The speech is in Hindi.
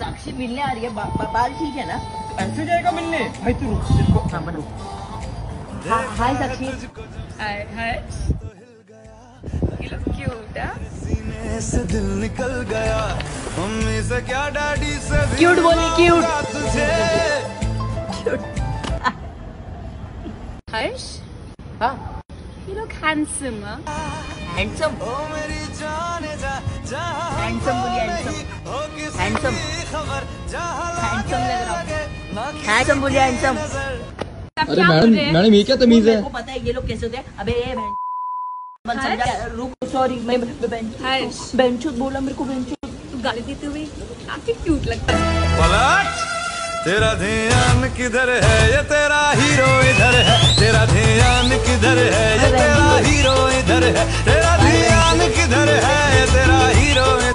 साक्षी मिलने आ रही है, बाल ठीक है ना? ऐसे जाएगा मिलने? भाई तू रुक, तेरे को हाँ रुक। हाय साक्षी। हाय you look cute, huh? सीने से दिल निकल गया, मम्मी से क्या डैडी से भी क्यूट बोली, क्यूट। तुझे। Harsh, हाँ you look handsome, huh? Handsome. ओ मेरी जान जा जहां हैंडसम बोलिए, हैंडसम। हैंडसम खबर जहां हैंडसम लग रहा हूँ। हैंडसम बोलिए, हैंडसम। आप अरे क्या बोल रहे हैं? मैडम ये क्या तमीज है? मेरे को पता है ये लोग कैसे होते हैं। अबे ये बहन समझा, रुक सॉरी मैं हर्ष। बेंचूत बोला मेरे को, बेंचूत। तू गाली देते हुए काफी क्यूट लगता है। पलट, तेरा ध्यान किधर है, ये तेरा हीरो इधर है, तेरा ध्यान किधर है, ये तेरा हीरो इधर है, तेरा ध्यान किधर है, ये तेरा हीरो इधर है।